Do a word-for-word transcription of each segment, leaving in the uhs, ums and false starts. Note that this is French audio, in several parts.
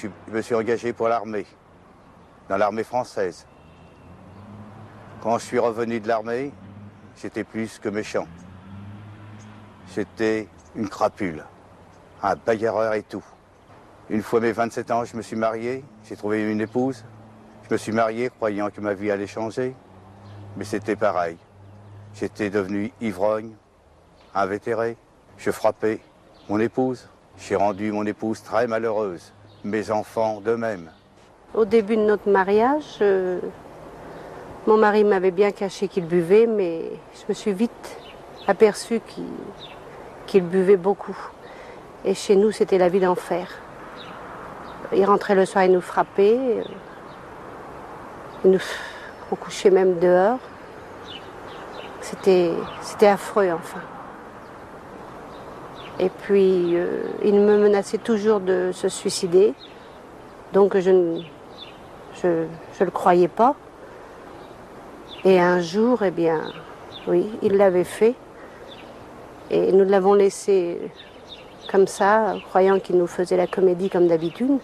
suis, je me suis engagé pour l'armée, dans l'armée française. Quand je suis revenu de l'armée, j'étais plus que méchant. J'étais une crapule, un bagarreur et tout. Une fois mes vingt-sept ans, je me suis marié, j'ai trouvé une épouse. Je me suis marié croyant que ma vie allait changer, mais c'était pareil. J'étais devenu ivrogne, invétéré. Je frappais mon épouse. J'ai rendu mon épouse très malheureuse. Mes enfants de même. Au début de notre mariage, euh, mon mari m'avait bien caché qu'il buvait, mais je me suis vite aperçue qu'il qu'il buvait beaucoup. Et chez nous, c'était la vie d'enfer. Il rentrait le soir, il nous frappait. Il nous... On couchait même dehors. C'était c'était affreux, enfin. Et puis, euh, il me menaçait toujours de se suicider. Donc, je ne je, je le croyais pas. Et un jour, eh bien, oui, il l'avait fait. Et nous l'avons laissé comme ça, croyant qu'il nous faisait la comédie comme d'habitude.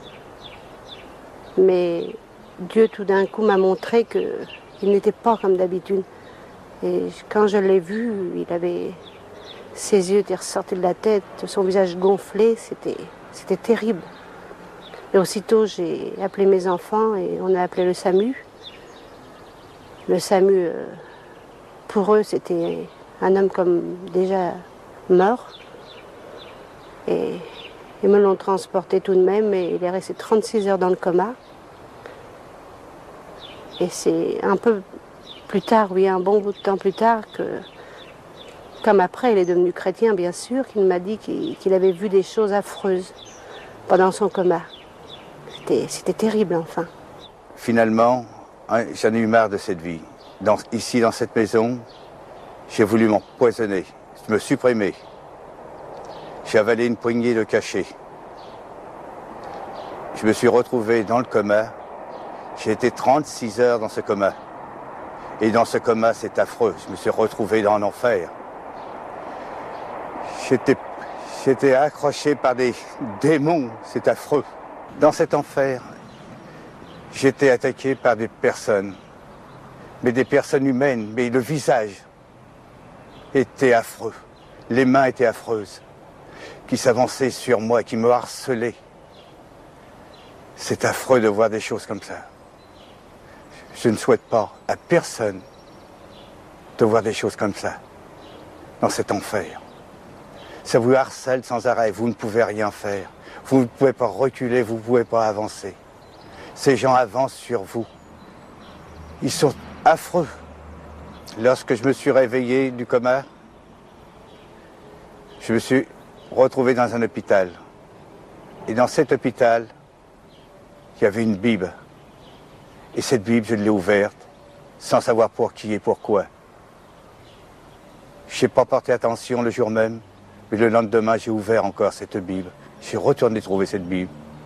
Mais Dieu, tout d'un coup, m'a montré qu'il n'était pas comme d'habitude. Et quand je l'ai vu, il avait... Ses yeux étaient ressortis de la tête, son visage gonflé, c'était, c'était terrible. Et aussitôt, j'ai appelé mes enfants et on a appelé le SAMU. Le SAMU, euh, pour eux, c'était un homme comme déjà mort. Et ils me l'ont transporté tout de même et il est resté trente-six heures dans le coma. Et c'est un peu plus tard, oui, un bon bout de temps plus tard, que, comme après, il est devenu chrétien, bien sûr, qu'il m'a dit qu'il, qu'il avait vu des choses affreuses pendant son coma. C'était, c'était terrible, enfin. Finalement, hein, j'en ai eu marre de cette vie. Dans, ici, dans cette maison, j'ai voulu m'empoisonner, me supprimer. J'ai avalé une poignée de cachets. Je me suis retrouvé dans le coma. J'ai été trente-six heures dans ce coma. Et dans ce coma, c'est affreux. Je me suis retrouvé dans l'enfer. J'étais, j'étais accroché par des démons. C'est affreux. Dans cet enfer, j'étais attaqué par des personnes. Mais des personnes humaines. Mais le visage était affreux. Les mains étaient affreuses. Qui s'avançaient sur moi, qui me harcelaient. C'est affreux de voir des choses comme ça. Je ne souhaite pas à personne de voir des choses comme ça, dans cet enfer. Ça vous harcèle sans arrêt, vous ne pouvez rien faire. Vous ne pouvez pas reculer, vous ne pouvez pas avancer. Ces gens avancent sur vous. Ils sont affreux. Lorsque je me suis réveillé du coma, je me suis retrouvé dans un hôpital. Et dans cet hôpital, il y avait une Bible. Et cette Bible, je l'ai ouverte, sans savoir pour qui et pourquoi. Je n'ai pas porté attention le jour même, mais le lendemain, j'ai ouvert encore cette Bible. J'ai retourné trouver cette Bible.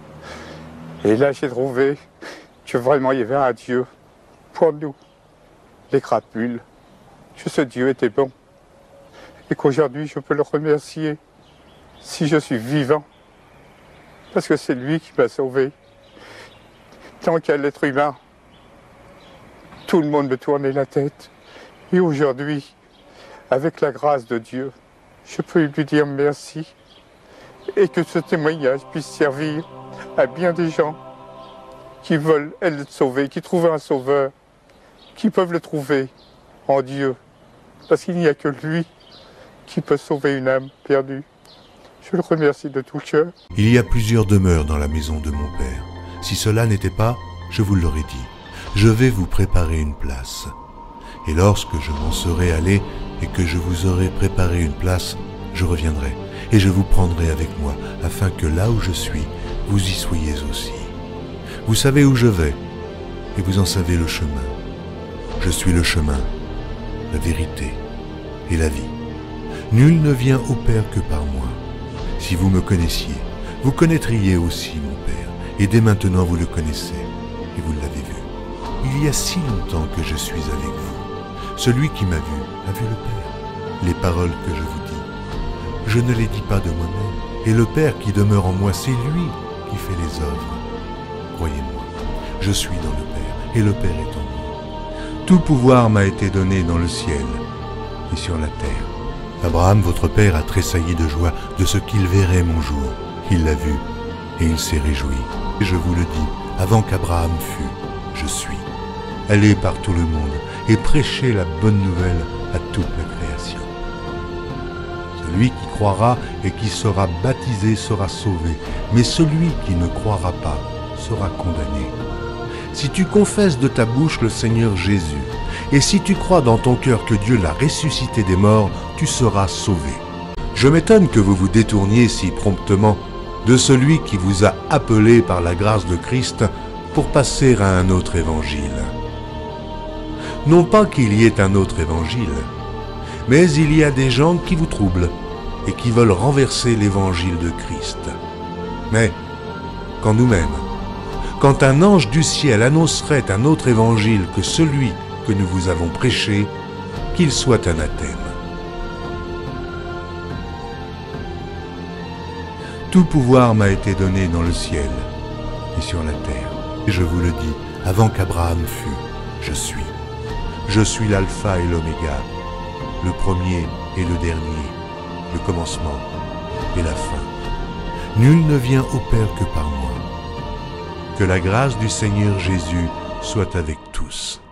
Et là, j'ai trouvé que vraiment, il y avait un Dieu pour nous, les crapules, que ce Dieu était bon. Et qu'aujourd'hui, je peux le remercier si je suis vivant, parce que c'est lui qui m'a sauvé. Tant qu'à l'être humain, tout le monde me tournait la tête. Et aujourd'hui, avec la grâce de Dieu, je peux lui dire merci. Et que ce témoignage puisse servir à bien des gens qui veulent être sauvés, qui trouvent un sauveur, qui peuvent le trouver en Dieu. Parce qu'il n'y a que lui qui peut sauver une âme perdue. Je le remercie de tout cœur. Il y a plusieurs demeures dans la maison de mon père. Si cela n'était pas, je vous l'aurais dit. Je vais vous préparer une place. Et lorsque je m'en serai allé et que je vous aurai préparé une place, je reviendrai et je vous prendrai avec moi, afin que là où je suis, vous y soyez aussi. Vous savez où je vais, et vous en savez le chemin. Je suis le chemin, la vérité et la vie. Nul ne vient au Père que par moi. Si vous me connaissiez, vous connaîtriez aussi mon Père, et dès maintenant vous le connaissez, et vous l'avez vu. Il y a si longtemps que je suis avec vous. Celui qui m'a vu a vu le Père. Les paroles que je vous dis, je ne les dis pas de moi-même, et le Père qui demeure en moi, c'est lui qui qui fait les œuvres. Croyez-moi, je suis dans le Père, et le Père est en moi. Tout pouvoir m'a été donné dans le ciel et sur la terre. Abraham, votre père, a tressailli de joie de ce qu'il verrait mon jour. Il l'a vu, et il s'est réjoui. Et je vous le dis, avant qu'Abraham fût, je suis. Allez par tout le monde et prêchez la bonne nouvelle à toute la création. Celui qui croira et qui sera baptisé sera sauvé, mais celui qui ne croira pas sera condamné. Si tu confesses de ta bouche le Seigneur Jésus, et si tu crois dans ton cœur que Dieu l'a ressuscité des morts, tu seras sauvé. Je m'étonne que vous vous détourniez si promptement de celui qui vous a appelé par la grâce de Christ pour passer à un autre évangile. Non pas qu'il y ait un autre évangile, mais il y a des gens qui vous troublent et qui veulent renverser l'évangile de Christ. Mais quand nous-mêmes, quand un ange du ciel annoncerait un autre évangile que celui que nous vous avons prêché, qu'il soit anathème. Tout pouvoir m'a été donné dans le ciel et sur la terre. Et je vous le dis, avant qu'Abraham fût, je suis. Je suis l'alpha et l'oméga, le premier et le dernier, le commencement et la fin. Nul ne vient au Père que par moi. Que la grâce du Seigneur Jésus soit avec tous.